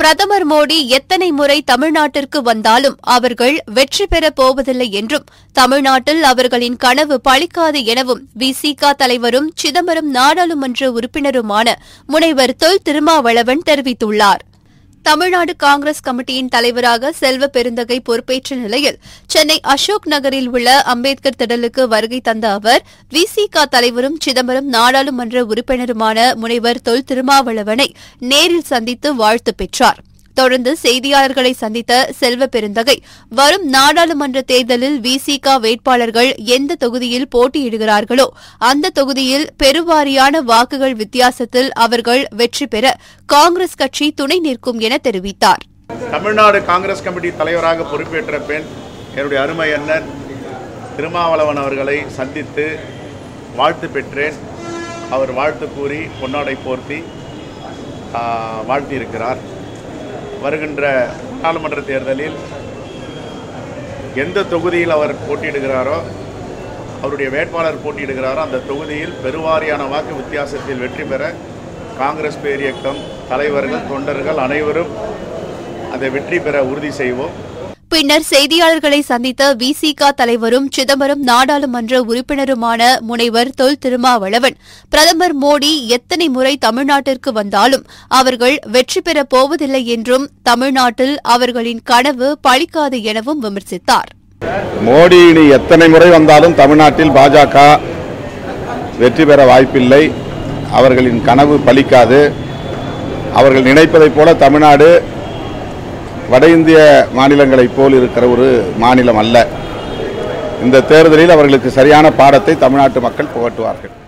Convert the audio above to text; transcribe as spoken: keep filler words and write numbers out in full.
பிரதமர் மோடி எத்தனை முறை தமிழ்நாட்டிற்கு வந்தாலும் அவர்கள் வெற்றி பெறப் போவதில்லை என்றும் தமிழ்நாட்டில் அவர்களின் கனவு பலிக்காது எனவும் விசிக தலைவரும் சிதம்பரம் நாடாளுமன்ற உறுப்பினருமான முனைவர் தொல் திருமாவளவன் தெரிவித்துள்ளார். தமிழ்நாடு காங்கிரஸ் கமிட்டியின் தலைவராக செல்வ பெருந்தகை பொறுப்பேற்ற நிலையில் சென்னை அசோக் நகரில் உள்ள அம்பேத்கர் திடலுக்கு வருகை தந்த அவர் விசிக தலைவரும் சிதம்பரம் நாடாளுமன்ற உறுப்பினருமான முனைவர் தொல் திருமாவளவனை நேரில் சந்தித்து வாழ்த்து பெற்றார். தொடர்ந்து செய்தியாளர்களை சந்தித்த செல்வ பெருந்தகை வரும் நாடாளுமன்ற தேர்தலில் விசிக வேட்பாளர்கள் எந்த தொகுதியில் போட்டியிடுகிறார்களோ அந்த தொகுதியில் பெருவாரியான வாக்குகள் வித்தியாசத்தில் அவர்கள் வெற்றி பெற காங்கிரஸ் கட்சி துணை நிற்கும் என தெரிவித்தார். தமிழ்நாடு காங்கிரஸ் கமிட்டி தலைவராக பொறுப்பேற்ற பின் என்னுடைய அருமை அண்ணன் திருமாவளவன் அவர்களை சந்தித்து வாழ்த்து பெற்றேன். அவர் வாழ்த்து கூறி பொன்னாடை போர்த்தி வாழ்த்தியிருக்கிறார். வருகின்ற நாடாளுமன்ற தேர்தலில் எந்த தொகுதியில் அவர் போட்டியிடுகிறாரோ அவருடைய வேட்பாளர் போட்டியிடுகிறாரோ அந்த தொகுதியில் பெருவாரியான வாக்கு வித்தியாசத்தில் வெற்றி பெற காங்கிரஸ் பேரியக்கம் தலைவர்கள் தொண்டர்கள் அனைவரும் அதை வெற்றி பெற உறுதி செய்வோம். பின்னர் செய்தியாளர்களை சந்தித்த விசிக தலைவரும் சிதம்பரம் நாடாளுமன்ற உறுப்பினருமான முனைவர் தொல் திருமாவளவன் பிரதமர் மோடி எத்தனை முறை தமிழ்நாட்டிற்கு வந்தாலும் அவர்கள் வெற்றி பெறப் போவதில்லை என்றும் தமிழ்நாட்டில் அவர்களின் கனவு பலிக்காது எனவும் விமர்சித்தார். மோடி இனி எத்தனை முறை வந்தாலும் தமிழ்நாட்டில் பாஜக வெற்றி பெற வாய்ப்பில்லை. அவர்களின் கனவு பலிக்காது. அவர்கள் நினைப்பதைப் போல தமிழ்நாடு வட இந்திய மாநிலங்களைப் போல் இருக்கிற ஒரு மாநிலம் அல்ல. இந்த தேர்தலில் அவர்களுக்கு சரியான பாடத்தை தமிழ்நாட்டு மக்கள் புகட்டுவார்கள்.